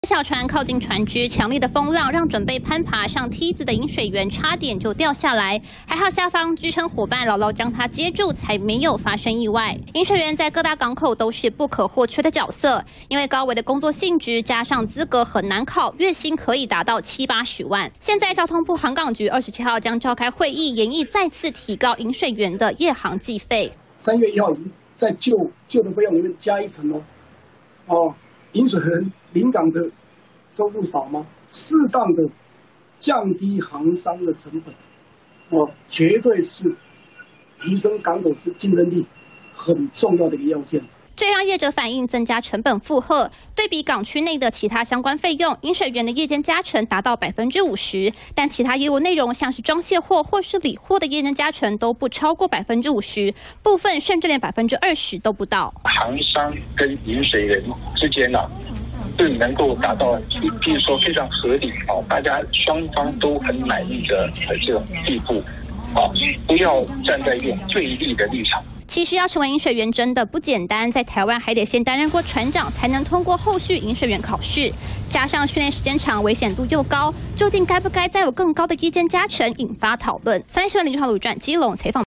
小船靠近船只，强烈的风浪让准备攀爬上梯子的引水员差点就掉下来，还好下方支撑伙伴牢牢将他接住，才没有发生意外。引水员在各大港口都是不可或缺的角色，因为高危的工作性质加上资格很难考，月薪可以达到70-80万。现在交通部航港局27号将召开会议，研议再次提高引水员的夜航计费。 3月1号已经在旧的费用里面加一层哦。引水员临港的收入少吗？适当的降低航商的成本，绝对是提升港口之竞争力很重要的一个要件。 这让业者反映增加成本负荷。对比港区内的其他相关费用，引水员的夜间加成达到50%，但其他业务内容像是装卸货或是理货的夜间加成都不超过50%，部分甚至连20%都不到。 航商跟引水员之间是能够达到，比如说非常合理大家双方都很满意的这种地步不要站在用对立的立场。 其实要成为引水员真的不简单，在台湾还得先担任过船长，才能通过后续引水员考试。加上训练时间长，危险度又高，究竟该不该再有更高的夜间加成，引发讨论。3立新闻林俊豪、鲁传基隆采访。